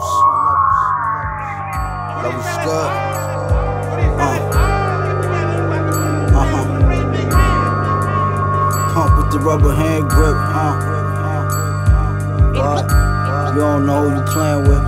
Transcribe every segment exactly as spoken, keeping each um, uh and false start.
levels. Levels good. Uh. Uh-huh. Pump with the rubber hand grip, huh? What? You don't know who you playing with.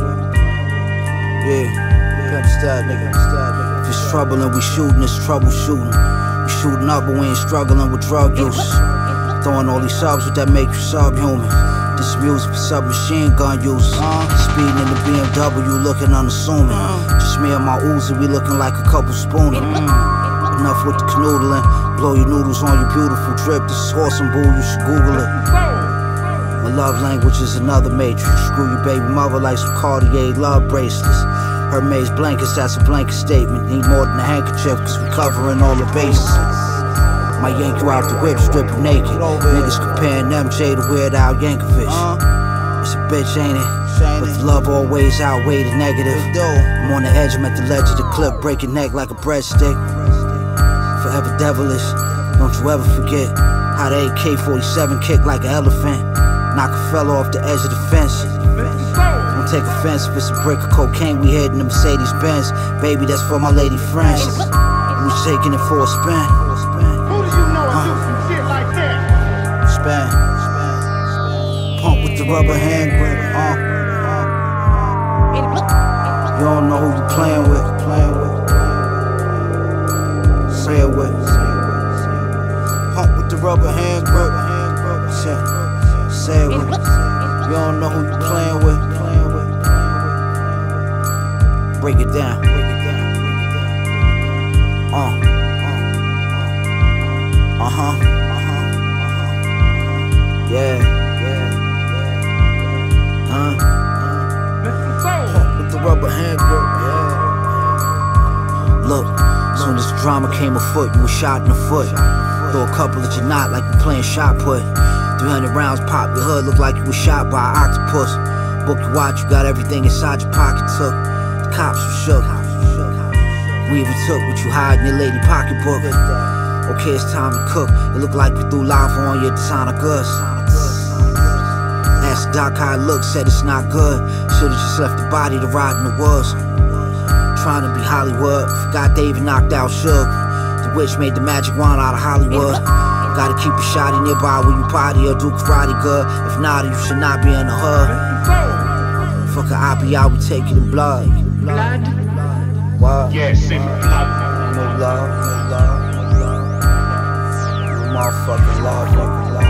Yeah, pimp style, nigga. If it's trouble and we shooting, it's troubleshooting. We shooting up, but we ain't struggling with drug use. Throwing all these subs with that make you subhuman. This music for submachine gun users. Speeding in the B M W, looking unassuming. Just me and my Uzi, we looking like a couple spooners. Enough with the canoodling. Blow your noodles on your beautiful drip. This is horse and bull, you should Google it. My love language is another matrix. Screw your baby mother like some Cartier love bracelets. Hermes blankets, that's a blanket statement. Need more than a handkerchief, cause we covering all the bases. Might yank you out the whip, strip you naked. Niggas comparing M J to Weird Al Yankovic. It's a bitch, ain't it? But the love always outweigh the negative. I'm on the edge, I'm at the ledge of the clip, breaking neck like a breadstick. Forever devilish, don't you ever forget how the A K forty-seven kick like an elephant. Knock a fella off the edge of the fence. Don't take offense if it's a brick of cocaine we hid in the Mercedes Benz. Baby, that's for my lady friends. We shaking it for a spin. Who do you know and do some shit like that? Spin. Pump with the rubber hand grip. Uh. You don't know who you playing with. Playing with. Say it with. Pump with the rubber hand grip. Say, say it with. You don't know who you playing with. Playing with. Break it down. Break it down. Uh. Uh huh. Uh huh. Yeah. Yeah. Yeah. Huh. Pump with the rubber hand grip. Yeah. Look. Soon as the drama came afoot, you was shot in the foot. Throw a couple at your knot like you playing shot put. three hundred rounds pop your hood, look like you was shot by an octopus. Book your watch, you got everything inside your pocket took. The cops were shook. We even took what you hide in your lady pocketbook. Okay, it's time to cook. It looked like we threw lava on your designer goods. Asked Doc how it looked, said it's not good. Should've just left the body to rot in the woods. Trying to be Hollywood, forgot they even knocked out Suge. The witch made the magic wand out of Hollywood. Gotta keep a shotty nearby when you potty or do karate good. If not, you should not be in the hood. Fuck a I B I, we take it in blood. Blood? What? Yes, in blood. No love, no love, no love. No motherfucking love, fucking love.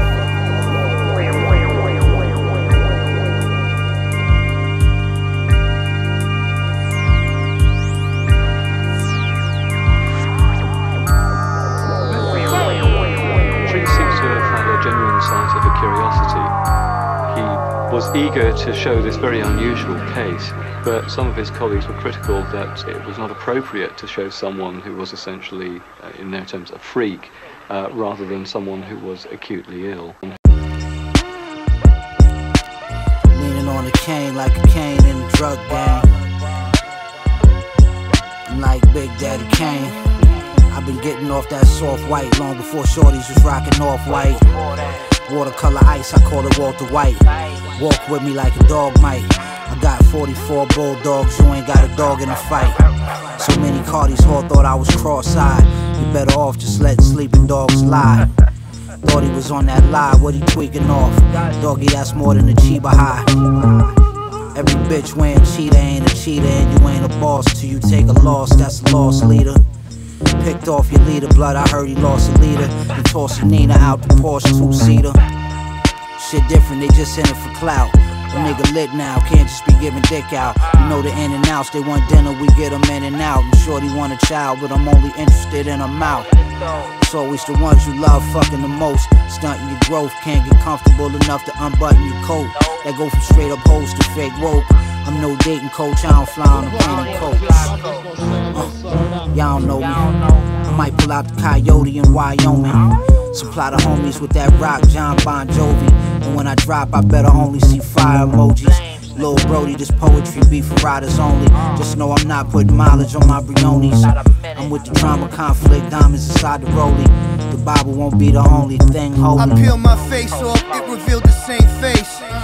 Genuine scientific curiosity. He was eager to show this very unusual case, but some of his colleagues were critical that it was not appropriate to show someone who was essentially, uh, in their terms, a freak, uh, rather than someone who was acutely ill. Leaning on a cane like a cane in a drug gang. I'm like Big Daddy Kane. I've been getting off that soft white long before shorties was rocking off white. Watercolor ice, I call it Walter White. Walk with me like a dog might. I got forty-four bulldogs, you ain't got a dog in a fight. So many Cardis all thought I was cross-eyed. You better off just letting sleeping dogs lie. Thought he was on that lie, what he tweaking off? Doggy, that's more than a Chiba high. Every bitch wearing cheetah ain't a cheetah, and you ain't a boss till you take a loss, that's a loss leader. Picked off your leader, blood, I heard he lost a leader. You tossing Nina out the Porsche two-seater. Shit different, they just in it for clout. A nigga lit now, can't just be giving dick out. You know the in and outs, they want dinner, we get them in and out. I'm sure they want a child, but I'm only interested in a mouth. It's always the ones you love fucking the most. Stunting your growth, can't get comfortable enough to unbutton your coat. That go from straight up hoes to fake woke. I'm no dating coach, I don't fly on a plane and coach. Uh, y'all don't know me. I might pull out the coyote in Wyoming. Supply the homies with that rock, John Bon Jovi. And when I drop, I better only see fire emojis. Lil Brody, this poetry be for riders only. Just know I'm not putting mileage on my Briones. I'm with the drama, conflict, diamonds inside the rollie. The Bible won't be the only thing holy. I peel my face off, it revealed the same face.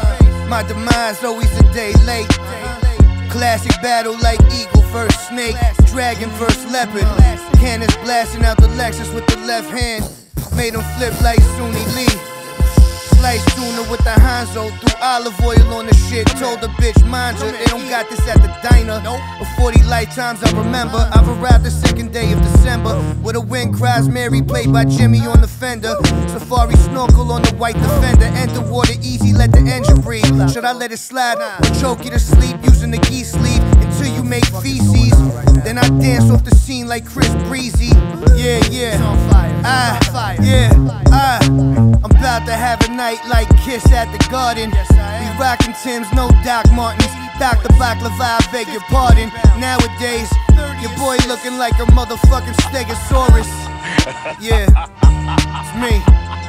My demise always a day late. Classic battle like eagle versus snake, dragon versus leopard. Cannons blasting out the Lexus with the left hand. Made him flip like Suni Lee. Slice tuna with the Hanzo, threw olive oil on the shit. Told the bitch, mind you, they don't got this at the diner. For forty lifetimes I remember, I've arrived the second day of December. With a wind cries Mary, played by Jimmy on the fender. Safari snorkel on the white Defender. Enter water easy, let the engine breathe. Should I let it slide or choke you to sleep using the geese sleeve until you make feces? Then I dance off the scene like Chris Breezy. Yeah, yeah, I, yeah, I, I'm about to have a night like Kiss at the Garden. We rockin' Timbs, no Doc Martens. Doctor Baklava, I beg your pardon. Nowadays, your boy looking like a motherfucking Stegosaurus. Yeah, it's me.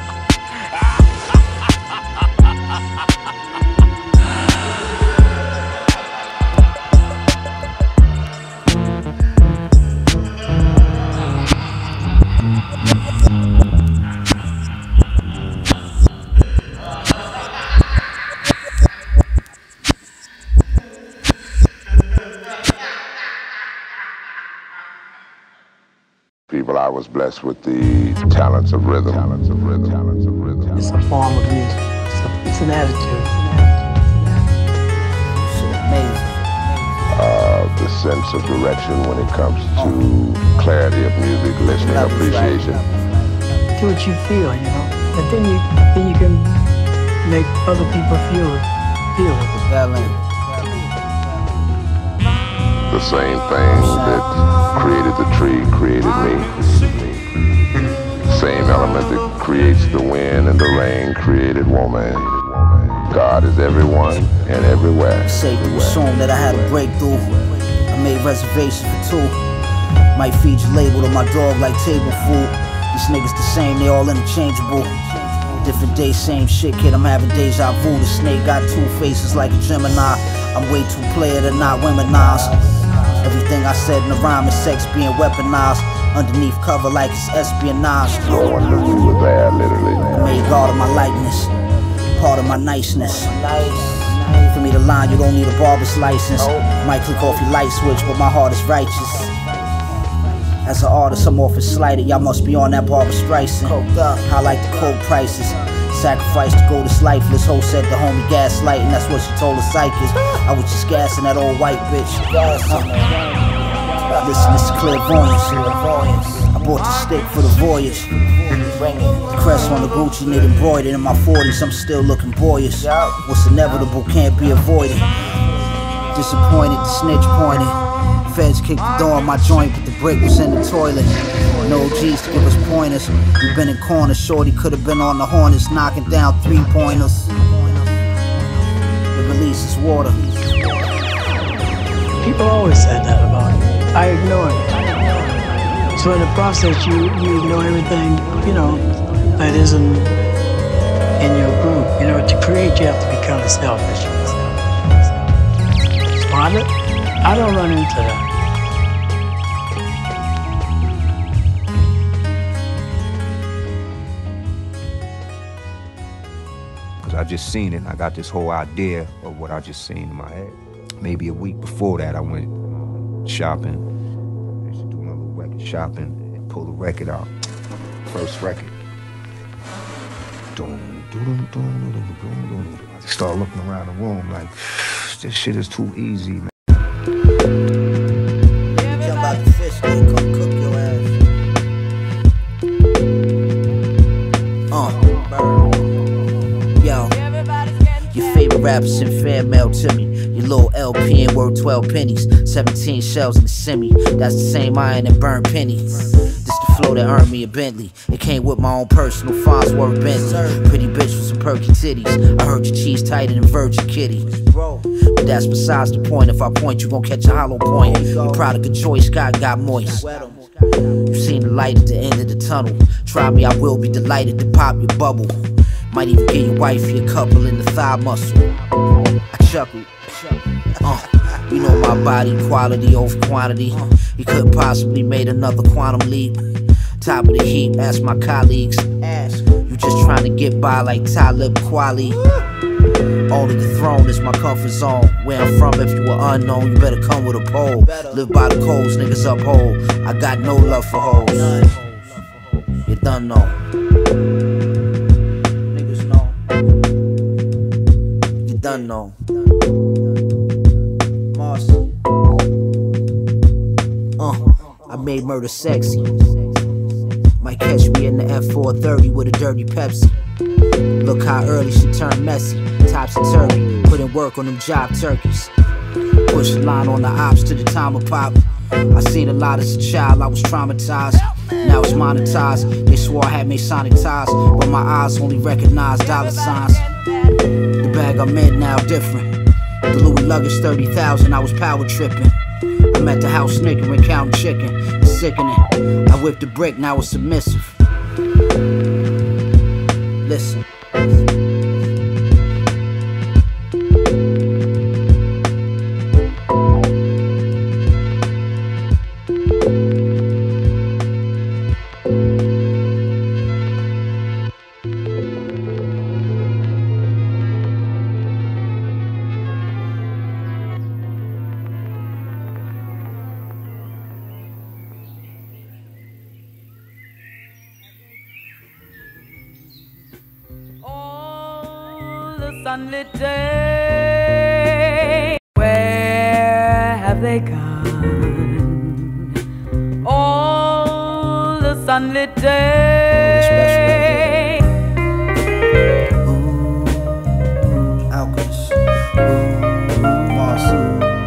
People, I was blessed with the talents of rhythm. Talents of rhythm. Talents of rhythm. It's a form of music. It's, a, it's an attitude. Shit amazing. Uh, the sense of direction when it comes to clarity of music, listening, appreciation. Do what you feel, you know, and then you then you can make other people feel it. Feel it. The same thing that created the tree created me. Same element that creates the wind and the rain created woman. God is everyone and everywhere. Safe to assume that I had a breakthrough. I made reservations for two. Might feed you labeled on my dog like table food. These niggas the same, they all interchangeable. Different day, same shit, kid, I'm having deja vu. The snake got two faces like a Gemini. I'm way too player to not womanize. Everything I said in the rhyme is sex being weaponized. Underneath cover like it's espionage. No one knew you were there, literally. I made God of my likeness, part of my niceness. For me to line, you don't need a barber's license. Might click off your light switch, but my heart is righteous. As an artist, I'm often slighted. Y'all must be on that Barbra Streisand. I like the cold prices. Sacrifice to go this lifeless. Ho said the homie gaslighting, that's what she told the psychics. I was just gassing that old white bitch. Listen, this is clairvoyance. I bought the stick for the voyage. The crest on the Gucci knit embroidered. In my forties, I'm still looking boyish. What's inevitable can't be avoided. Disappointed, the snitch pointed. Feds kicked the door on my joint, but the brick was in the toilet. No G's to give us pointers. We've been in corners, shorty could've been on the Hornets, knocking down three pointers. The release is water. People always said that about me. I ignored it. So in the process, you you ignore everything, you know, that isn't in your group. You know, to create, you have to be kind of selfish. So I don't, I don't run into that. I just seen it and I got this whole idea of what I just seen in my head. Maybe a week before that I went shopping. I used to do my little record shopping and pull the record out. First record. I just started looking around the room like, this shit is too easy, man. Jump out the fish, man, come cook your ass. Uh, bird. Yo, your favorite rappers send fan mail to me. Your little L P ain't worth twelve pennies. seventeen shells in the semi. That's the same iron and burnt penny. This the flow that earned me a Bentley. It came with my own personal Farnsworth Bentley. Pretty bitch with some perky titties. I heard your cheese tighter than Virgin Kitty. But that's besides the point. If I point, you gon' catch a hollow point. Your product of choice, God got moist. You seen the light at the end of the tunnel. Try me, I will be delighted to pop your bubble. Might even give your wifey a couple in the thigh muscle. I chuckle. Uh, you know my body, quality over quantity. You couldn't possibly made another quantum leap. Top of the heap, ask my colleagues. You just trying to get by like Talib Kweli. Only the throne is my comfort zone. Where I'm from, if you were unknown, you better come with a pole. Live by the codes, niggas uphold. I got no love for hoes. You done know. Niggas know. You done know. Marcy. Uh, I made murder sexy. Might catch me in the F four thirty with a dirty Pepsi. Look how early she turned messy. Topsy-turvy, put in work on them job turkeys. Push the line on the ops to the time of pop. I seen a lot as a child, I was traumatized. Now it's monetized. They swore I had Masonic ties, but my eyes only recognize dollar signs. The bag I'm in now different. The Louis luggage thirty thousand, I was power tripping. I'm at the house snickering, counting chicken. It's sickening. I whipped the brick, now it's submissive. Listen. Sunlit day, where have they gone? All the sunlit day. Ooh, Alchemist. Ooh, Marcy.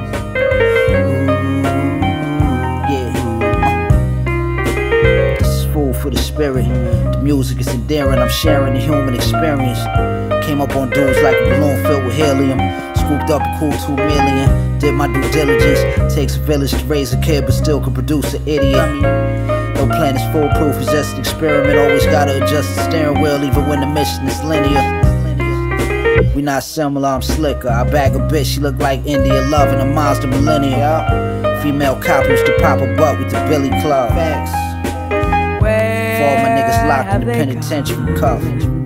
Ooh, yeah. Uh. This is food for the spirit. The music is endearing. I'm sharing the human experience. Came up on dudes like a balloon filled with helium. Scooped up a cool two million. Did my due diligence. Takes a village to raise a kid, but still could produce an idiot. No plan is foolproof, it's just an experiment. Always gotta adjust the steering wheel, even when the mission is linear. We not similar, I'm slicker. I bag a bitch, she look like India Love in a Mazda Millennium. Female cop used to pop a butt with the Billy Club. Facts. For all my niggas locked in the penitentiary cuff.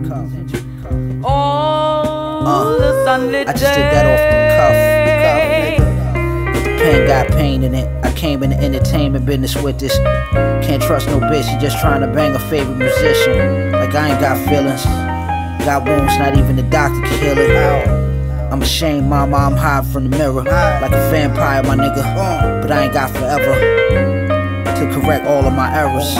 Uh, I just did that off the cuff, cuff. The pen got pain in it. I came in the entertainment business with this. Can't trust no bitch, she just trying to bang a favorite musician. Like I ain't got feelings. Got wounds, not even the doctor can heal it. I'm ashamed, mama, I'm hiding from the mirror. Like a vampire, my nigga. But I ain't got forever to correct all of my errors.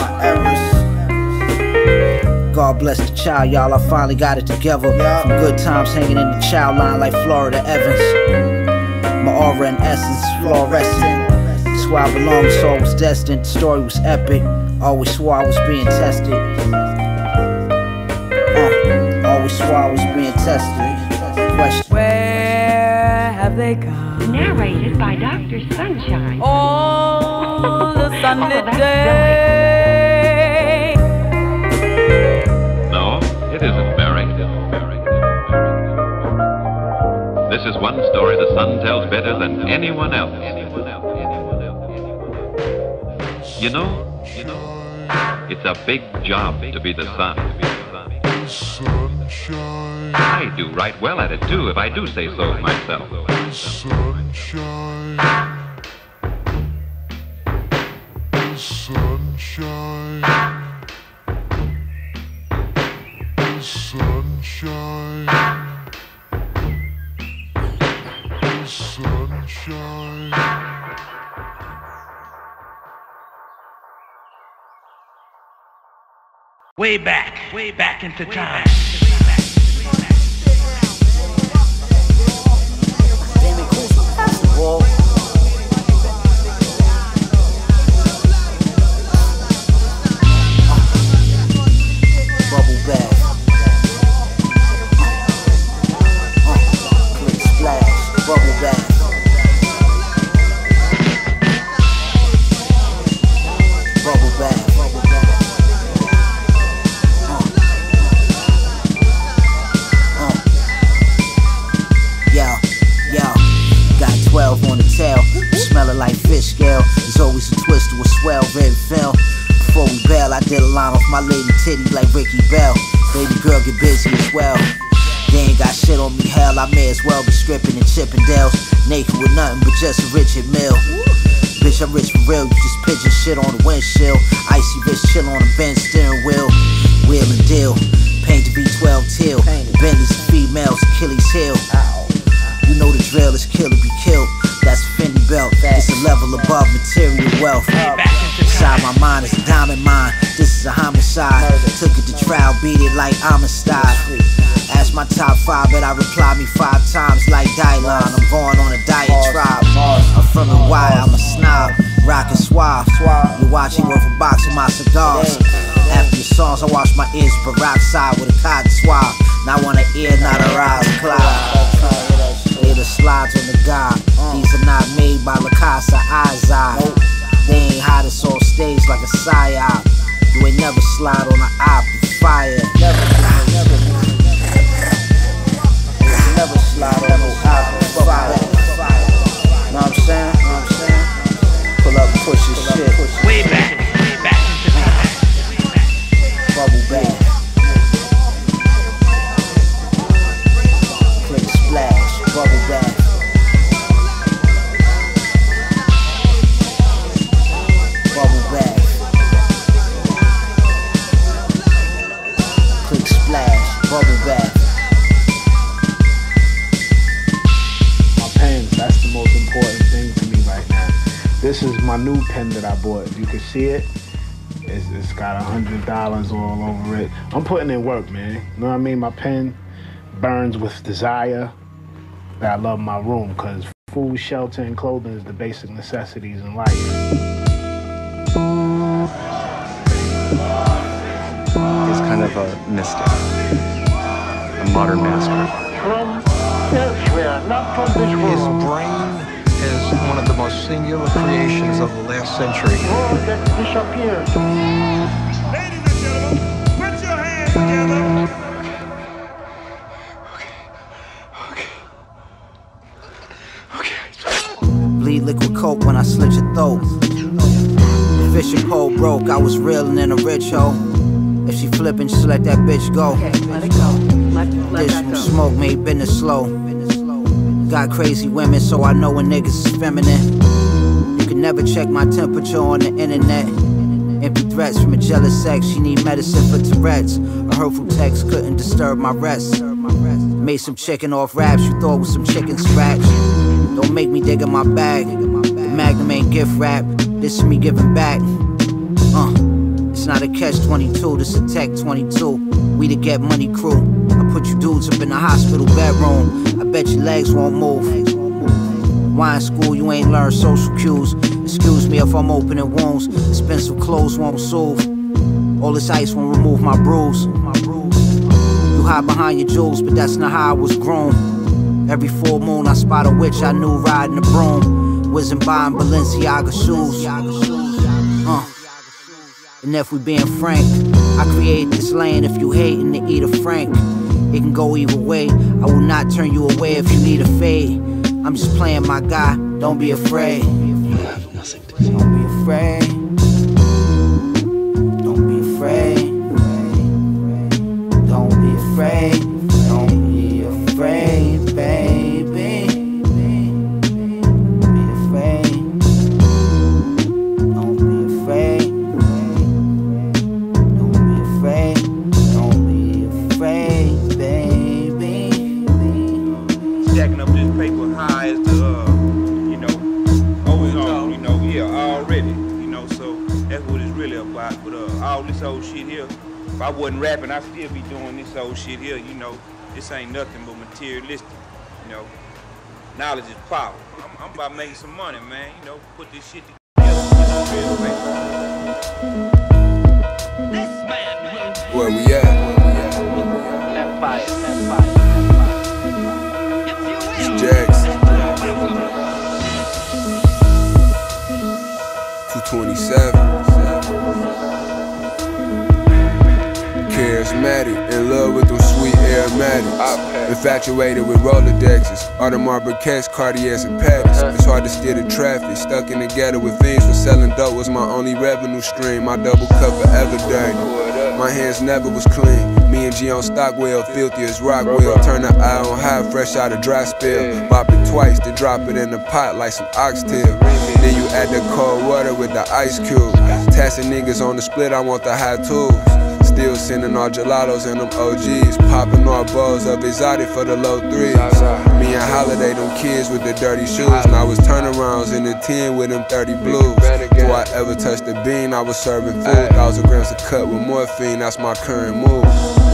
God bless the child, y'all, I finally got it together. From good times hanging in the child line like Florida Evans. My aura and essence fluorescent. That's where I belong, the soul was destined. The story was epic, always swore I was being tested. Uh, always swore I was being tested. Question. Where have they gone? Narrated by Doctor Sunshine. All the sunlit oh, day. It isn't Barry. This is one story the sun tells better than anyone else. You know, you know, it's a big job to be the sun. I do right well at it too, if I do say so myself. Sunshine. Sunshine. Sunshine, sunshine. Way back, way back into time. Bubble bath. Bubble bath. Bubble bath. Uh. Uh. Yo, yo, got twelve on the tail, smelling like fish scale. There's always a twist to a swell, red fell. Before we bail, I did a line off my lady titty like Ricky Bell. Baby girl get busy as well. They ain't got shit on me, hell, I may as well be stripping in Chippendales. Naked with nothing but just a Richard Mill. Bitch, I'm rich for real, you just pigeon shit on the windshield. Icy wrist chill on the Benz steering wheel. Wheel and deal, paint the V twelve teal. Bentley's for females, Achilles heel. You know the drill, it's kill or be killed. That's a Fendi belt, it's a level above material wealth. Inside my mind is a diamond mine, this is a homicide. Took it to trial, beat it like Amistad. Ask my top five, but I reply me five times like Dylan. I'm going on a diatribe. I'm from the wire, I'm a snob, rockin' suave. You watching worth a box of my cigars. After your songs, I wash my ears peroxide with a cotton swab. Now I want an ear, not a rise cloud. They the slides on the god. These are not made by La Casa Izai. They ain't hot us on stage like a psyop. You ain't never slide on an op with fire. Never, never, never slide on no op with fire. Know what I'm saying? Know what I'm saying? Pull up and push your shit. Way back, way back into time. Bubble bath. Click splash, bubble bath. Bubble bath. Click splash, bubble bath. My pens, that's the most important thing to me right now. This is my new pen that I bought. You can see it. It's, it's got a hundred dollars all over it. I'm putting in work, man. You know what I mean? My pen burns with desire. That I love my room, because food, shelter, and clothing is the basic necessities in life. He's kind of a mystic, a modern master. From elsewhere, not from this world. His brain is one of the most singular creations of the last century. World that disappeared. Ladies and gentlemen, put your hands together. Bleed liquid coke when I slit your throat. Fishing pole broke, I was reeling in a rich hoe. If she flippin', just let that bitch go. Okay, let it go. Let, let This that go. smoke made business slow. Got crazy women, so I know when niggas is feminine. You can never check my temperature on the internet. Empty threats from a jealous ex, she need medicine for Tourette's. A hurtful text couldn't disturb my rest. Made some chicken off wraps you thought was some chicken scratch. Don't make me dig in my bag. The Magnum ain't gift wrap. This is me giving back. Uh, it's not a catch twenty-two, this a tech twenty-two. We the get money crew. I put you dudes up in the hospital bedroom. I bet your legs won't move. Wine school, you ain't learned social cues. Excuse me if I'm opening wounds. Expensive clothes won't soothe. All this ice won't remove my bruise. You hide behind your jewels, but that's not how I was grown. Every full moon I spot a witch I knew riding a broom. Whizzing by in Balenciaga shoes. Uh. And if we being frank, I create this lane if you hating to eat a frank. It can go either way. I will not turn you away if you need a fade. I'm just playing my guy, don't be afraid. You have nothing to say. Don't be afraid. Don't be afraid. Don't be afraid. Don't be afraid, baby. Don't be afraid. Don't be afraid. Don't be afraid. Don't be afraid, baby. Stacking up this paper high as the, uh, you know, always on, you know, yeah, already, you know, so that's what it's really about. But uh, all this old shit here, if I wasn't rapping, I'd still be doing this old shit here, you know. This ain't nothing but materialistic, you know. Knowledge is power. I'm, I'm about making some money, man, you know, put this shit together. This man will. Where we at? That fire, that fire. It's Jackson. two twenty-seven. Charismatic, in love with them sweet aromatics. Infatuated with Rolodexes, Audemars Piguets, Cartiers, and Patties. It's hard to steer the traffic, stuck in the ghetto with fiends for selling dope was my only revenue stream. My double cup of Everdane. My hands never was clean. Me and G on Stockwell, filthy as Rockwell. Turn the eye on high, fresh out of dry spell. Bop it twice, then drop it in the pot like some oxtail. Then you add the cold water with the ice cube. Tassing niggas on the split, I want the high tools. Still sending all gelatos and them O Gs. Popping all balls of exotic for the low threes. Me and Holiday, them kids with the dirty shoes. Now it's turnarounds in the ten with them thirty blues. Before I ever touched the bean, I was serving food. Thousand grams of cut with morphine, that's my current move.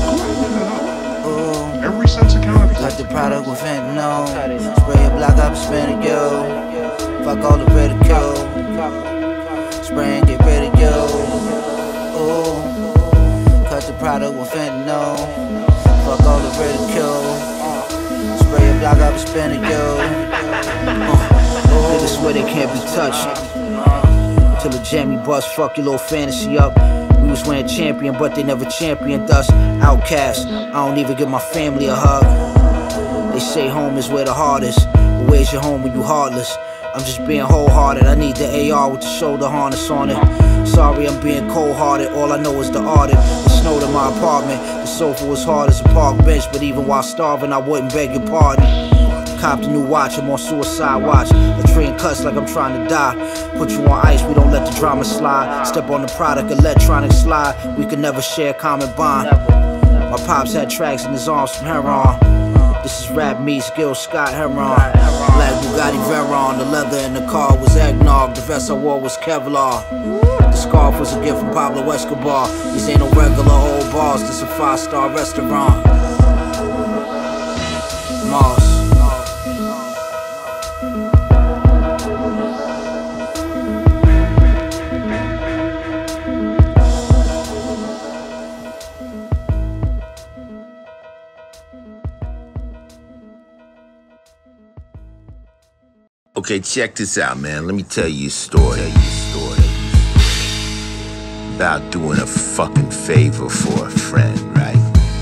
Every sense of counterfeit. Cut the product with fentanyl. Spray a block up, spin it, yo. Fuck all the ridicule. Spray and get rid of you. Ooh. Cut the product with fentanyl. Fuck all the ridicule. Spray a block up, spin it, yo. Uh, Niggas swear they can't be touched. Till the jammy bust, fuck your little fantasy up. We was wearing champion, but they never championed us. Outcast, I don't even give my family a hug. They say home is where the heart is, but where's your home when you heartless? I'm just being wholehearted, I need the A R with the shoulder harness on it. Sorry, I'm being cold-hearted, all I know is the ardent. It snowed in my apartment, the sofa was hard as a park bench, but even while starving, I wouldn't beg your pardon. Copped a new watch, I'm on suicide watch. A train cuts like I'm trying to die. Put you on ice, we don't let the drama slide. Step on the product, electronic slide. We could never share a common bond. My pops had tracks in his arms from heroin. This is rap meets Gil Scott Heron. Black Bugatti Veyron, the leather in the car was eggnog. The vest I wore was Kevlar. The scarf was a gift from Pablo Escobar. These ain't no regular old bars, this a five-star restaurant. Mars. Okay, check this out, man. Let me tell you a story. Tell you a story. About doing a fucking favor for a friend, right?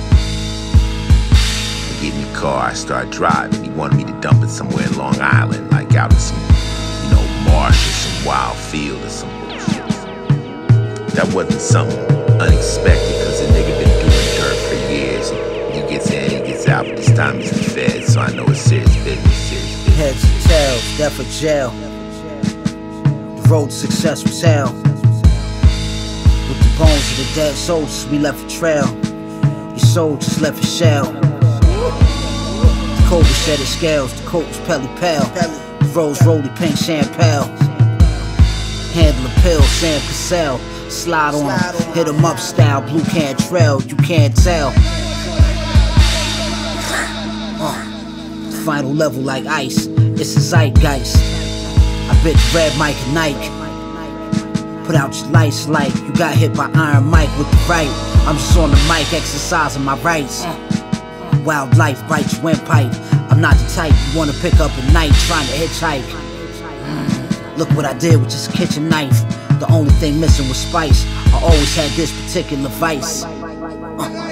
I get in the car, I start driving. He wanted me to dump it somewhere in Long Island, like out in some, you know, marsh or some wild field or some bullshit. That wasn't something unexpected, because the nigga been doing dirt for years. He gets in, he gets out, but this time he's the Fed, so I know it's serious business, serious business. Heads or tails, death or jail. The road to success was hell. With the bones of the dead soldiers, we left a trail. Your soldiers left a shell. The cobra shed its scales, the coat was pelly pale. The rose roly pink champagne. Handle a pill, Sam Cassell. Slide on him, hit him up style, blue Cantrell, you can't tell. Uh. Final level like ice, it's a zeitgeist. I bet Red Mike and Nike. Put out your lights like you got hit by Iron Mike with the right. I'm just on the mic exercising my rights. Wildlife bites your windpipe. I'm not the type you wanna pick up at night trying to hitchhike. Mm, look what I did with this kitchen knife. The only thing missing was spice. I always had this particular vice. Uh.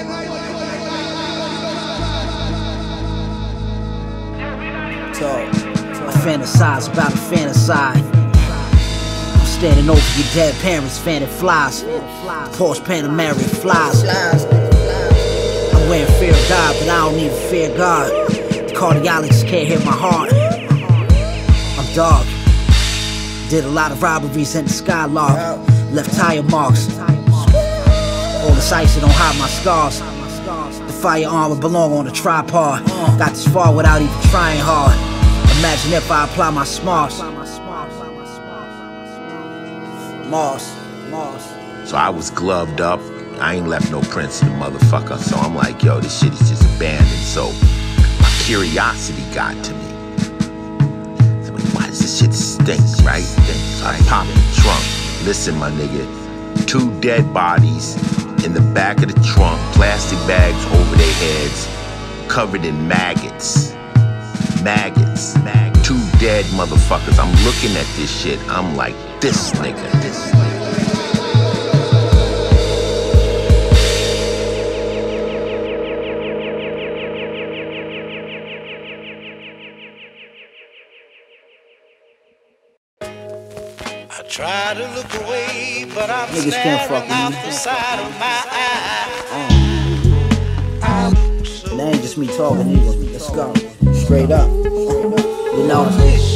I fantasize about a fantaside. I'm standing over your dead parents, fanning flies. Porsche Panamera flies. I'm wearing fear of God, but I don't even fear God. The cardiologist can't hear my heart. I'm dark. Did a lot of robberies in the Skylark. Left tire marks. All this ice, it don't hide my scars. The firearm would belong on a tripod. Got this far without even trying hard. Imagine if I apply my smarts. Mars, Mars. So I was gloved up. I ain't left no prints in the motherfucker. So I'm like, yo, this shit is just abandoned. So my curiosity got to me. So I'm like, why does this shit stink, right? So I pop in the trunk. Listen, my nigga, two dead bodies in the back of the trunk, plastic bags over their heads, covered in maggots. Maggots. Two dead motherfuckers. I'm looking at this shit. I'm like, this nigga. This nigga. I Try to look away, but I'm Niggas can't fuck staring out with the me. side of my eye. That ain't just me talking, niggas. Let's go. Straight up. You know?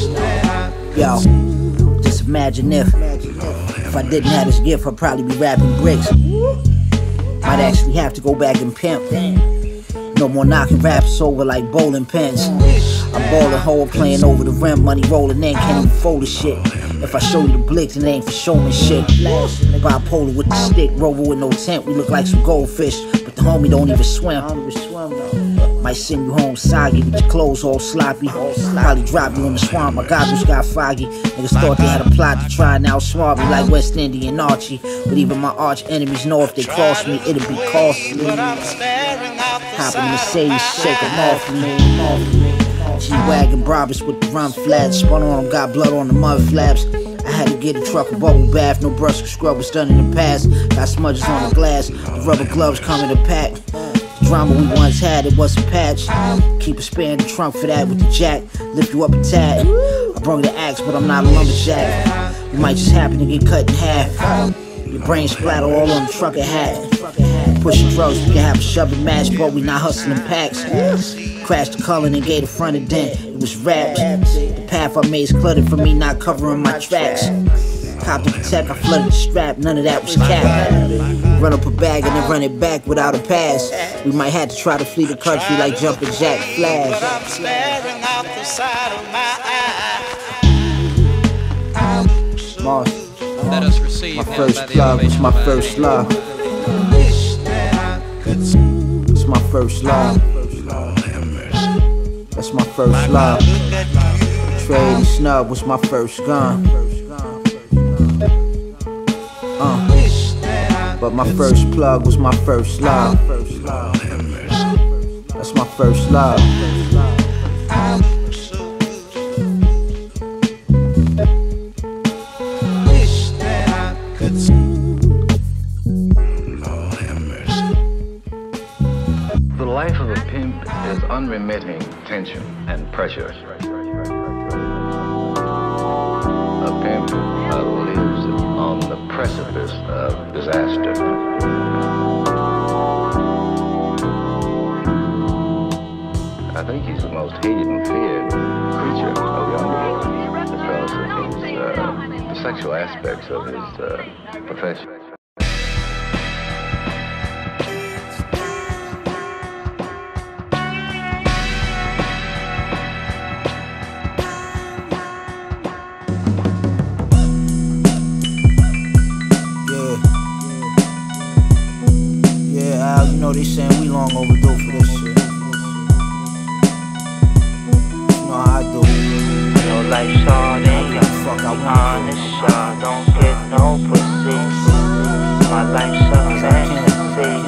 Yo, just imagine if If I didn't have this gift, I'd probably be rapping bricks. Might actually have to go back and pimp. No more knocking raps over like bowling pins. I'm ballin' hole, playing over the rim, money rolling in, can't even fold the shit. If I show you the blick, then it ain't for showman shit. Bipolar with the stick, rover with no tent, we look like some goldfish, but the homie don't even swim. Might send you home soggy with your clothes all sloppy. Probably drop you in the swamp, my goggles got foggy. Niggas thought they had a plot to try and outsmart me like West Indian Archie. But even my arch enemies know if they cross me, it'll be costly. Hop in the Mercedes, shake them off me. G-Wagon Brabus with the run flats, spun on them, got blood on the mud flaps. I had to get a truck, a bubble bath, no brush or scrub was done in the past. Got smudges on the glass, the rubber gloves come in a pack. The drama we once had, it was a patch. Keep a spare in the trunk for that with the jack. Lift you up a tad. I brung the axe, but I'm not a lumberjack. You might just happen to get cut in half. Your brain splatter all on the trucker hat. Pushing drugs, we can have a shoving match, but we not hustling packs. Crashed the Cullen and gave the front a dent. It was wrapped. The path I made is cluttered for me not covering my tracks. Cop to protect, I flooded the strap, none of that was cap. Run up a bag and then run it back without a pass. We might have to try to flee the country like Jumpin' Jack Flash. But I'm staring out the side of my eye. Moss. Let us receive my first love was my first love. It's my first love. That's my first love. Trade and snub was my first gun. Uh. But my first plug was my first love. That's my first love. The life of a pimp is unremitting tension and pressure. A pimp uh, lives on the precipice of disaster. I think he's the most hated and feared creature of the underworld because of his, uh, the sexual aspects of his uh, profession. You know they saying we long overdue for this shit. You know how I do. No life short and young. Fuck, I honest, y'all don't get no pussy. My life's a fantasy.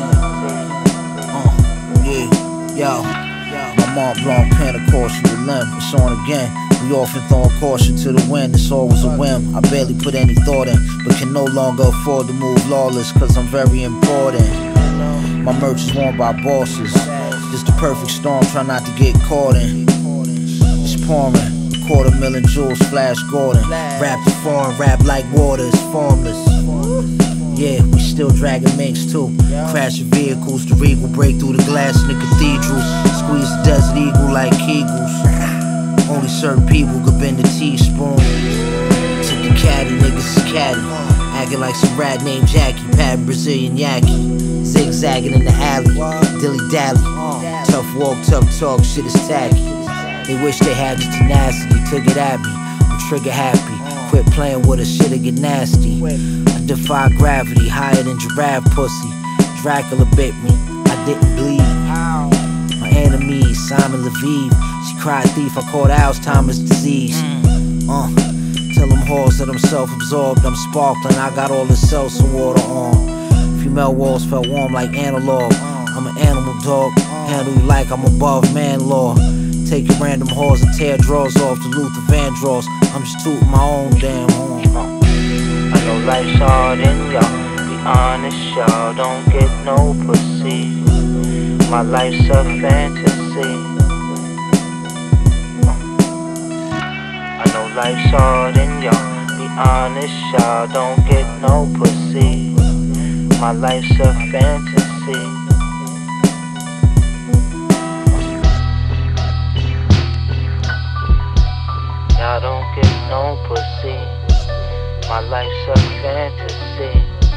Uh, yeah, yo. My Mont Blanc pen, of course, you a limb. It's on again. We often throw caution to the wind, it's always a whim. I barely put any thought in, but can no longer afford to move lawless, cause I'm very important. My merch is worn by bosses. This the perfect storm, try not to get caught in. It's pouring, quarter million jewels, Flash Gordon. Rap the foreign, rap like water, it's formless. Yeah, we still dragging minks too. Crashing vehicles, the regal break through the glass in the cathedrals. Squeeze the desert eagle like Kegels. Only certain people could bend the teaspoon. Took the caddy, niggas is caddy. Acting like some rat named Jackie, patting Brazilian Yaki. Zigzagging in the alley, dilly-dally. Tough walk, tough talk, shit is tacky. They wish they had the tenacity to get at me. I'm trigger happy, quit playing with a shit'll get nasty. I defy gravity, higher than giraffe pussy. Dracula bit me, I didn't bleed. My enemy, Simon Leviev. She cried thief, I caught Alzheimer's disease. Uh, tell them whores that I'm self-absorbed, I'm sparkling, I got all the seltzer water on. Female walls felt warm like analog. I'm an animal dog, handle you like I'm above man law. Take your random whores and tear drawers off the Luther Vandross. I'm just tooting my own damn horn. I know life's hard and y'all, be honest, y'all don't get no pussy. My life's a fantasy. I know life's hard and y'all, be honest, y'all don't get no pussy. My life's a fantasy. Y'all don't get no pussy. My life's a fantasy.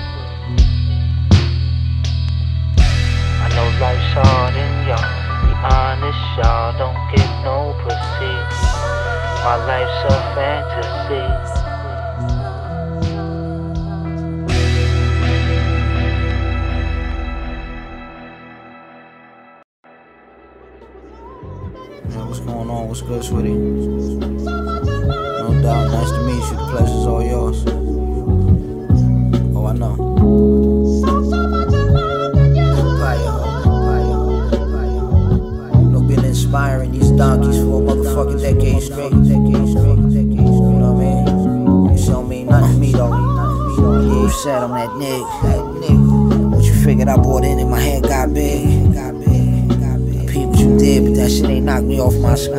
I know life's hard and y'all be honest, y'all don't get no pussy. My life's a fantasy. Man, what's going on? What's good, sweetie? No doubt, nice to meet you. The pleasure's all yours. Oh, I know. No been inspiring these donkeys for a motherfucking decade straight. Decade straight. Decade straight. You know what I mean? You don't mean nothing to me though. Yeah, you said I'm that nigga. That nigga. What you figured I bought in and my head got big. Got big. What you did, but that shit ain't knocked me off my square.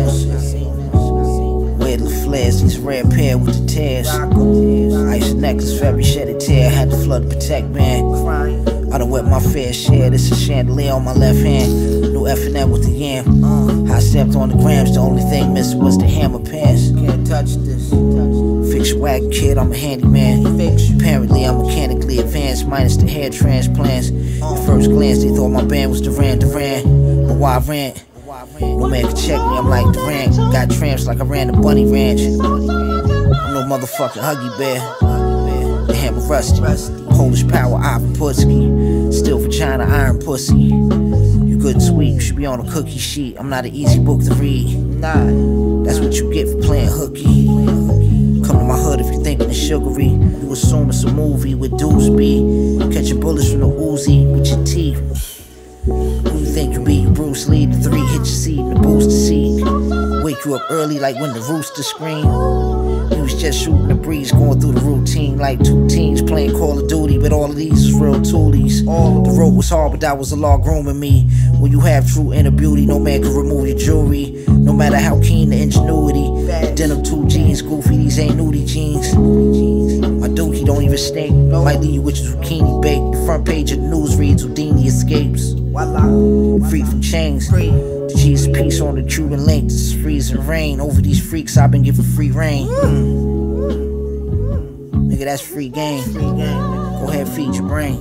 Weird little flares, these red pair with the tears. Ice necklace for every shedded tear. Had the flood to protect, man. I done wet my fair share. This a chandelier on my left hand. New F and M with the yam. I stepped on the grams. The only thing missing was the hammer pants. Can't touch this. Fix your wagon, kid. I'm a handyman. Apparently, I'm mechanically advanced, minus the hair transplants. At first glance, they thought my band was Duran Duran. But why I ran? No man can check me. I'm like Durant. Got tramps like I ran the bunny ranch. I'm no motherfucking Huggy Bear. The hammer rusty. Polish power, Ivan Putski. Still vagina, iron pussy. You good and sweet, you should be on a cookie sheet. I'm not an easy book to read. Nah, that's what you get for playing hooky. Come to my hood if you're thinking it's sugary. You assume it's a movie with dudes be catching bullets from the Uzi with your teeth. Who you think you be? You Bruce Lee, the three hit your seat and the booster seat. Wake you up early like when the rooster scream. You was just shooting the breeze, going through the routine like two teens playing Call of Duty. But all of these was real toolies. The road was hard, but that was the law grooming me. When you have true inner beauty, no man can remove your jewelry. No matter how keen the ingenuity. Denim two jeans, goofy, these ain't nudie jeans. My dookie don't even stink. Might leave you with your zucchini baked. The front page of the news reads Houdini escapes. Free from chains. The G's piece on the Cuban link. This is freezing rain. Over these freaks I've been giving free reign. Mm. Nigga, that's free game. Go ahead, feed your brain.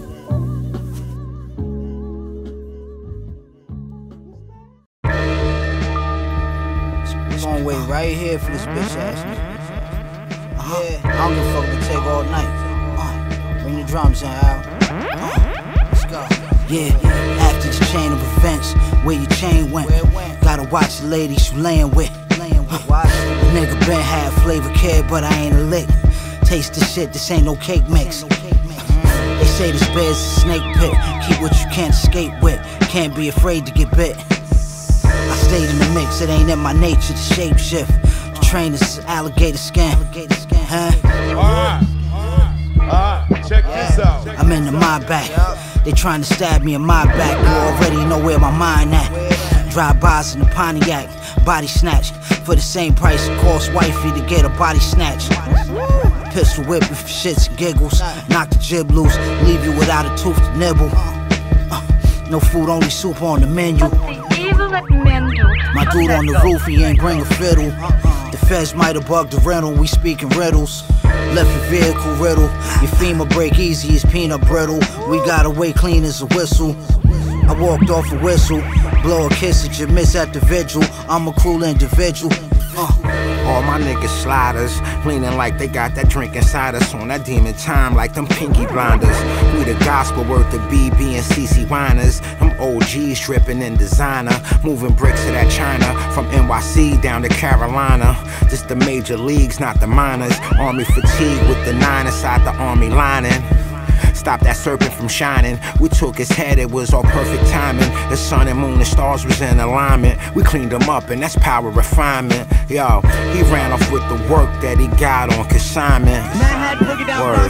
Long way right here for this bitch ass nigga. Uh-huh. Yeah, I don't give a fuck if it take all night. Uh, bring the drums in, Al. Uh, let's go. Yeah, after the chain of events, where your chain went. Gotta watch the ladies you layin' with. Uh, the nigga been had flavor kid, but I ain't a lick. Taste this shit, this ain't no cake mix. Uh, they say this bed's a snake pit. Keep what you can't escape with. Can't be afraid to get bit. I stayed in the mix, it ain't in my nature to shape shift. The train is alligator skin. Huh? Alright, alright, check this out. I'm in the my back. They trying to stab me in my back. You already know where my mind at. Drive-bys in the Pontiac, body snatch. For the same price it costs wifey to get a body snatch. Pistol whip you for shits and giggles. Knock the jib loose, leave you without a tooth to nibble. uh, No food, only soup on the menu. Evil that men do. My dude on the roof, he ain't bring a fiddle. The feds might have bugged the rental, we speaking riddles. Left your vehicle riddle, your femur break easy as peanut brittle. We got away clean as a whistle. I walked off a whistle, blow a kiss at your miss at the vigil. I'm a cruel individual. Uh. All my niggas sliders, leaning like they got that drink inside us. On that demon time like them pinky blinders. We the gospel worth of B B and C C whiners. Them O Gs dripping in designer. Moving bricks to that China. From N Y C down to Carolina. This the major leagues, not the minors. Army fatigue with the nine inside the army lining. Stop that serpent from shining. We took his head, it was all perfect timing. The sun and moon and stars was in alignment. We cleaned him up and that's power refinement. Yo, he ran off with the work that he got on consignment. Word,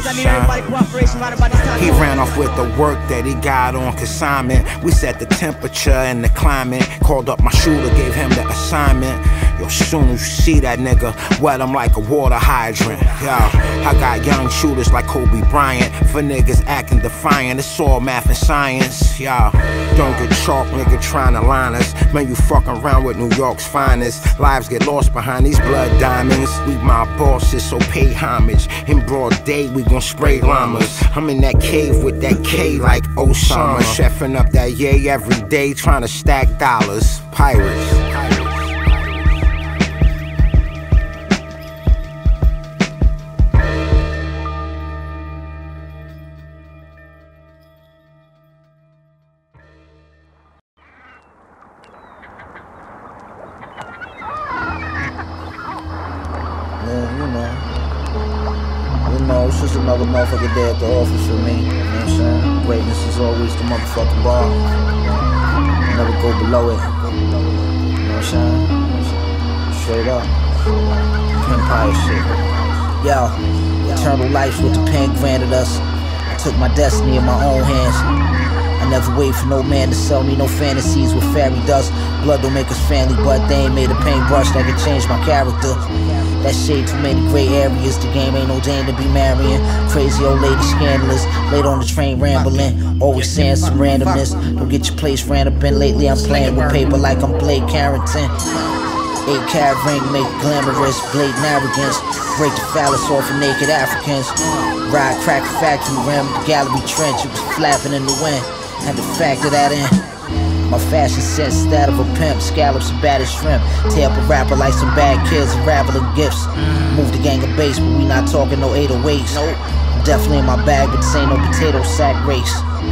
son. He ran off with the work that he got on consignment. We set the temperature and the climate. Called up my shooter, gave him the assignment. Yo, soon as you see that nigga, wet him like a water hydrant. Yo, I got young shooters like Kobe Bryant. For niggas acting defiant, it's all math and science. Yo, don't get chalk, nigga, trying to line us. Man, you fucking around with New York's finest. Lives get lost behind these blood diamonds. We my bosses, so pay homage. In broad day, we gon' spray llamas. I'm in that cave with that K like Osama. Chefing up that yay every day, trying to stack dollars. Pirates. It's just another motherfucker there at the office for me. You know what I'm saying? Greatness is always the motherfucking bar. Never go below it. You know what I'm saying? Straight up. Empire shit. Yo, eternal life's what the pen granted us. I took my destiny in my own hands. I never wait for no man to sell me no fantasies with fairy dust. Blood don't make us family, but they ain't made a paintbrush that can change my character. That shade too many gray areas. The game ain't no Dane to be marrying. Crazy old lady scandalous. Late on the train rambling. Always saying some randomness. Don't get your place ran up in. Lately I'm playing with paper like I'm Blake Carrington. Eight carat ring make glamorous. Blatant arrogance. Break the phallus off of naked Africans. Ride crack a factory rim. The gallery trench. It was flapping in the wind. Had to factor that in. My fashion sense, that of a pimp. Scallops and battered shrimp. Tear up a rapper like some bad kids, unraveling gifts. Move the gang of bass, but we not talking no eight oh eights. Nope. I'm definitely in my bag, but this ain't no potato sack race.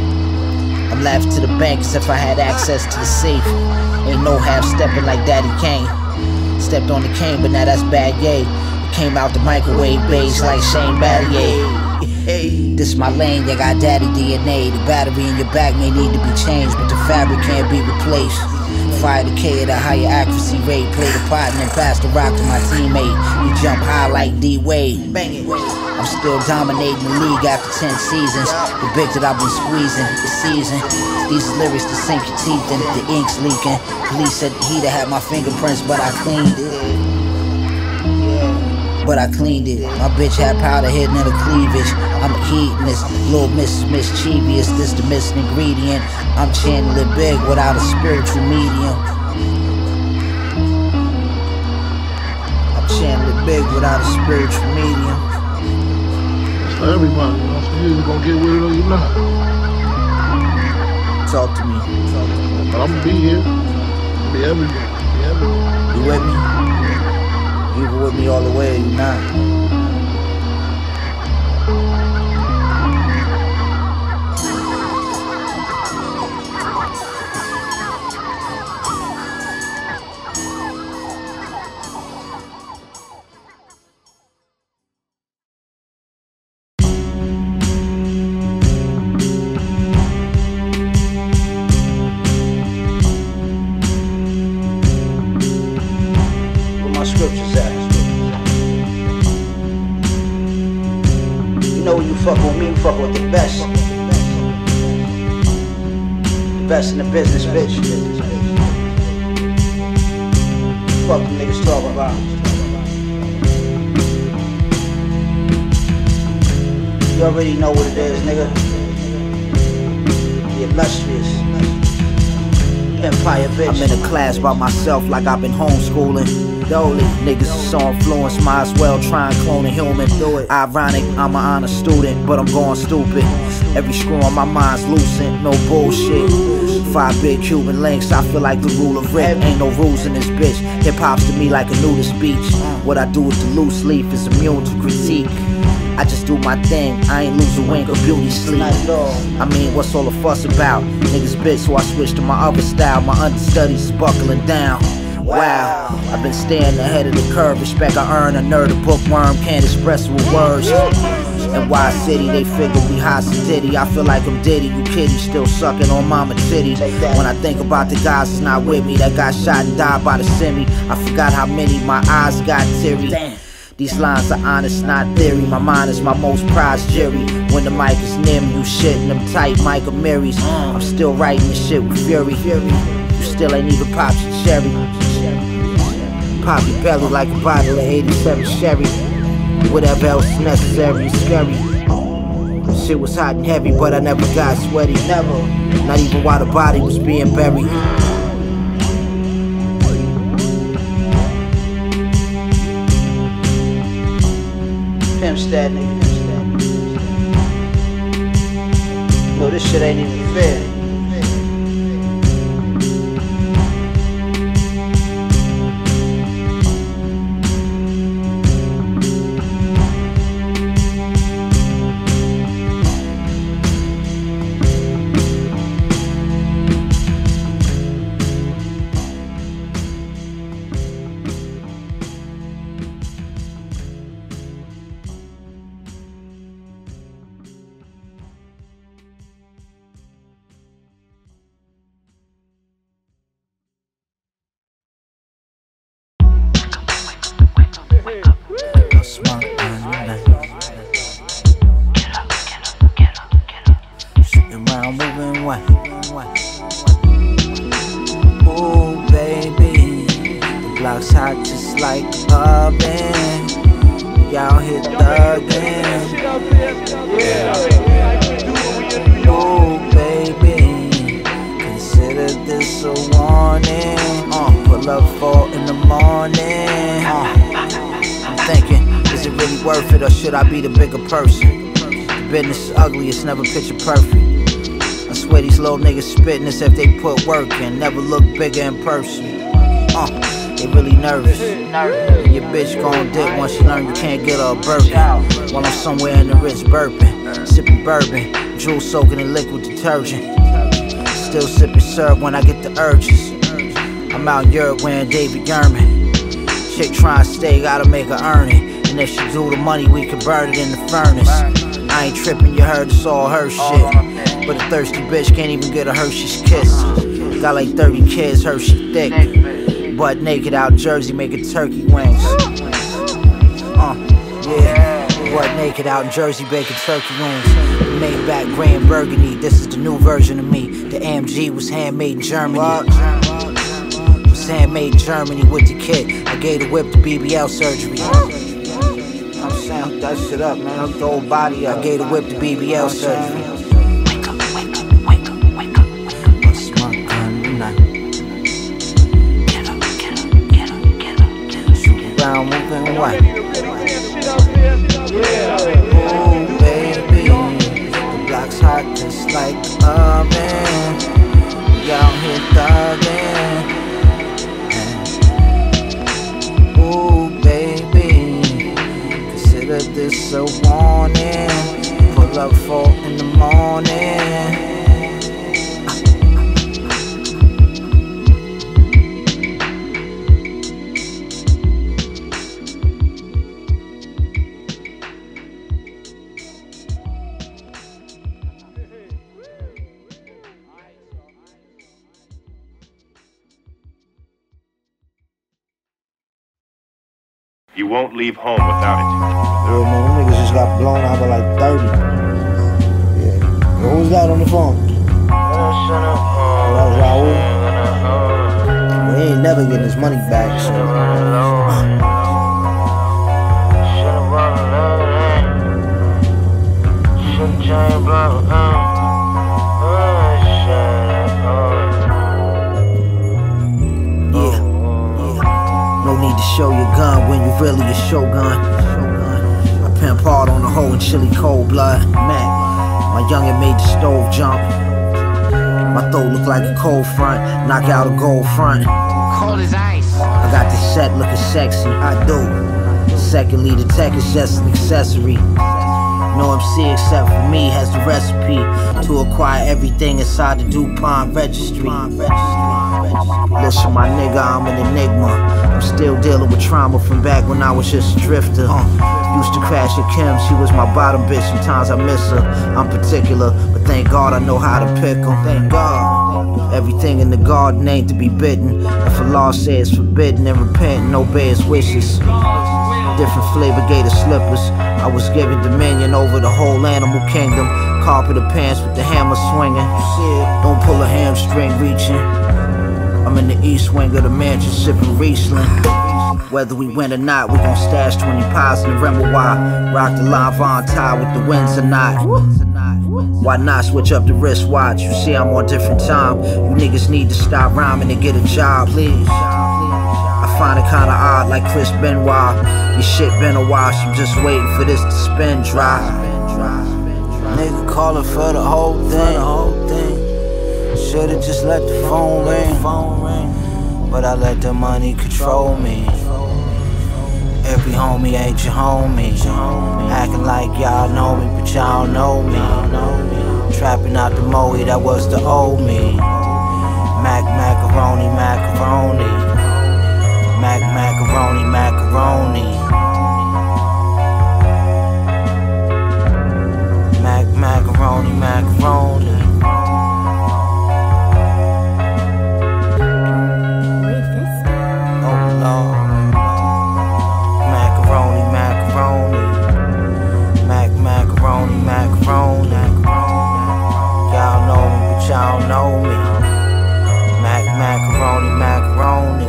I'm laughing to the bank as if I had access to the safe. Ain't no half stepping like Daddy Kane. Stepped on the cane, but now that's bad yay. It came out the microwave beige like Shane Battier. Hey, this my lane, you got daddy D N A. The battery in your back may need to be changed, but the fabric can't be replaced. Fire the K at a higher accuracy rate. Play the pot and then pass the rock to my teammate. You jump high like D Wade. Bang it. I'm still dominating the league after ten seasons. The big that I've been squeezing, the season. These lyrics to sink your teeth in, the ink's leaking. Police said the heater had my fingerprints, but I cleaned it. But I cleaned it. My bitch had powder hidden in her cleavage. I'm heating this. Little Miss Mischievous, this the missing ingredient. I'm channeling big without a spiritual medium. I'm channeling big without a spiritual medium. It's for everybody, you know. So you're either gonna get with it or you're not. Talk to me. Talk to me. But I'm gonna be here. Be everywhere. Be everywhere. You with me? You either with me all the way or you not. Scriptures at. You know when you fuck with me, you fuck with the best. The best in the business, bitch. Fuck them niggas talking about. You already know what it is, nigga. The illustrious Empire, bitch. I'm in a class by myself like I've been homeschooling. Dolly, niggas is so influenced, might as well try and clone a human. Do it. Ironic, I'm an honor student, but I'm going stupid. Every screw on my mind's loosened, no bullshit. Five big Cuban links, I feel like the rule of rip. Ain't no rules in this bitch. Hip hop's to me like a nudist beach. What I do with the loose leaf is immune to critique. I just do my thing, I ain't lose a wink or beauty sleep. I mean, what's all the fuss about? Niggas bitch, so I switched to my other style. My understudies is buckling down. Wow, I've been staying ahead of the curve. Respect I earn, a nerd, a bookworm, can't express with words. In Y City, they figure we hot Diddy. I feel like I'm Diddy, you kiddie, still sucking on mama titty. When I think about the guys that's not with me, that got shot and died by the semi, I forgot how many my eyes got teary. These lines are honest, not theory. My mind is my most prized jury. When the mic is near me, you shitting them tight Micah Marys. I'm still writing this shit with fury. You still ain't even popped your cherry. pop your belly like a bottle of eighty-seven Sherry. Whatever else necessary, scary. Shit was hot and heavy, but I never got sweaty. Never. Not even while the body was being buried. Pimp stat, nigga. No, this shit ain't even fair. Person. The business is ugly, it's never picture perfect. I swear these little niggas spittin' as if they put work in. Never look bigger in person. Uh, they really nervous. And your bitch gon' dip once she learn you can't get her a Birkin. While I'm somewhere in the Ritz burping, sipping bourbon, jewel soaking in liquid detergent. Still sipping syrup when I get the urges. I'm out in Europe wearing David Yurman. Chick trying to stay, gotta make her earn it. And if she do the money, we can burn it in the furnace. I ain't tripping, you heard it's all her shit. But a thirsty bitch can't even get a Hershey's kiss. Got like thirty kids, Hershey thick. Butt naked out in Jersey, making turkey wings. Uh, yeah. Butt naked out in Jersey, baking turkey wings. Made back Grand Burgundy, this is the new version of me. The A M G was handmade in Germany. Was handmade in Germany with the kit. I gave the whip to B B L surgery. I'm saying that shit up, man. I'm the old body up. I gave the whip to B B L surgery. Wake up, wake up, wake up, wake up, wake up. What's my gun tonight? Get up, get up, get up, get up, get up. Shoot around, moving white. Oh, baby, the block's hot just like the oven. We out here thugging. Oh, baby, consider this a warning. Pull up four in the morning. You won't leave home without it. Yeah, man, them niggas just got blown out by like thirty. Yeah. What was that on the phone? Oh, that was Raul. Well, he ain't never getting his money back, so. No need to show your gun when you really a shogun. I pimp hard on the hoe in chili cold blood. Mac, my youngin' made the stove jump. My throat look like a cold front, knock out a gold front. Cold as ice. I got the set looking sexy, I do. Secondly, the tech is just an accessory. No M C except for me has the recipe to acquire everything inside the DuPont registry. Listen, my nigga, I'm an enigma. I'm still dealing with trauma from back when I was just a drifter. Uh, used to crash at Kim, she was my bottom bitch. Sometimes I miss her. I'm particular, but thank God I know how to pick 'em. Thank God. Everything in the garden ain't to be bitten. If Allah says forbidden and repent and obey his wishes. Different flavor gator slippers. I was given dominion over the whole animal kingdom. Carpet of pants with the hammer swinging. Don't pull a hamstring reaching. I'm in the east wing of the mansion sipping Riesling. Whether we win or not, we gon' stash twenty pies in the Renoir. Rock the Lanvin tie with the winds or not. Why not switch up the wristwatch? You see I'm on different time. You niggas need to stop rhyming and get a job, please. I find it kinda odd like Chris Benoit. Your shit been a wash, I'm just waiting for this to spin dry. Nigga calling for the whole thing. Should've just let the phone ring, but I let the money control me. Every homie ain't your homie. Acting like y'all know me, but y'all don't know me. Trapping out the moe, that was the old me. Mac macaroni, macaroni. Mac macaroni, macaroni. Mac macaroni, macaroni. Oh no. Macaroni, macaroni. Mac macaroni, macaroni. Y'all know me, but y'all don't know me. Mac macaroni, macaroni.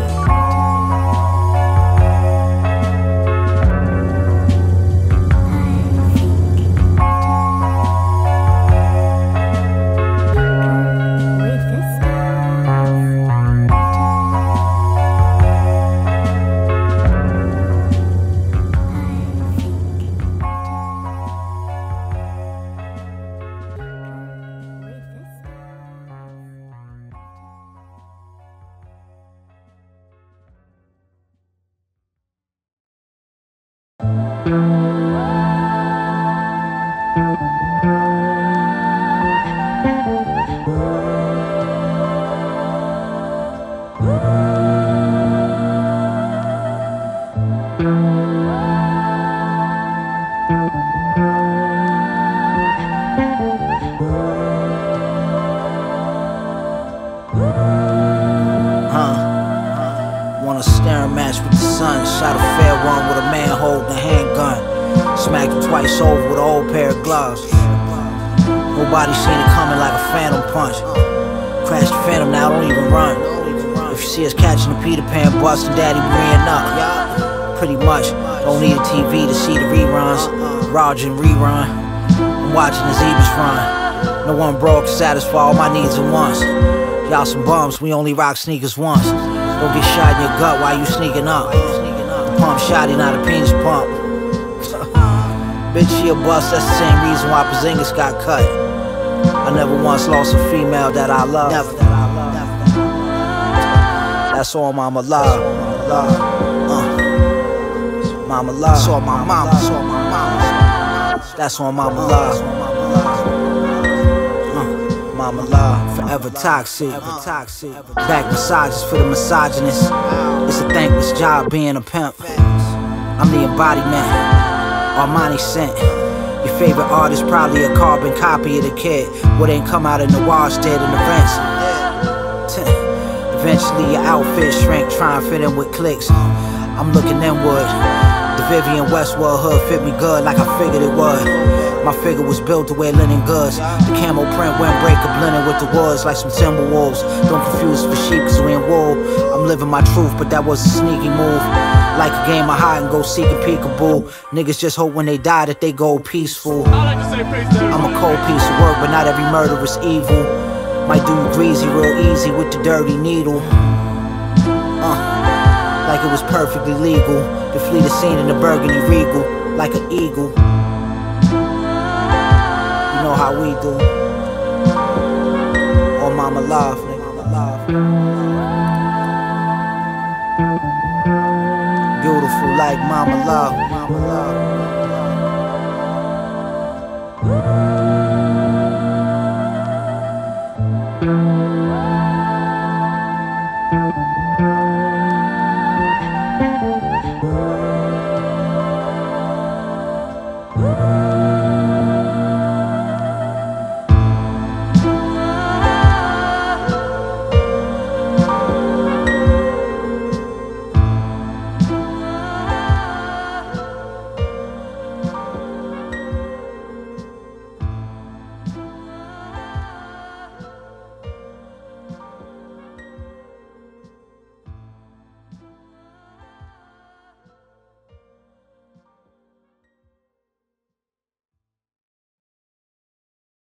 Won a staring match with the sun. Shot a fair one with a man holding a handgun. Smacked him twice over with an old pair of gloves. Nobody seen it coming like a phantom punch. Crashed the phantom, now don't even run. If you see us catching the Peter Pan bus and daddy bringing up, pretty much don't need a T V to see the reruns. Roger and rerun. I'm watching the Zebras run. No one broke, satisfy all my needs at once. Y'all some bums, we only rock sneakers once. Don't get shot in your gut while you sneaking up. The pump shotty, not a penis pump. Bitch, she a bust, that's the same reason why Porzingis got cut. I never once lost a female that I love. Never. That's all mama love. Uh. Mama love. That's all my mama. That's all mama love. Uh. Mama love. Forever toxic. Back massages for the misogynist. It's a thankless job being a pimp. I'm the embodiment. Armani scent. Your favorite artist probably a carbon copy of the kid. What ain't come out in the wash dead in the rents. Eventually your outfit shrink, try and fit in with clicks. I'm looking inward. The Vivian Westwood hood fit me good like I figured it would. My figure was built to wear linen goods. The camo print windbreaker blending with the woods like some Timberwolves. Don't confuse us for sheep cause we in wool. I'm living my truth, but that was a sneaky move. Like a game of hide and go seeking peekaboo. Niggas just hope when they die that they go peaceful. I'm a cold piece of work, but not every murder is evil. Might do greasy real easy with the dirty needle. Uh, like it was perfectly legal to flee the scene in the burgundy regal, like an eagle. You know how we do. Oh mama love, nigga, love. Beautiful like mama love, mama love. Thank you.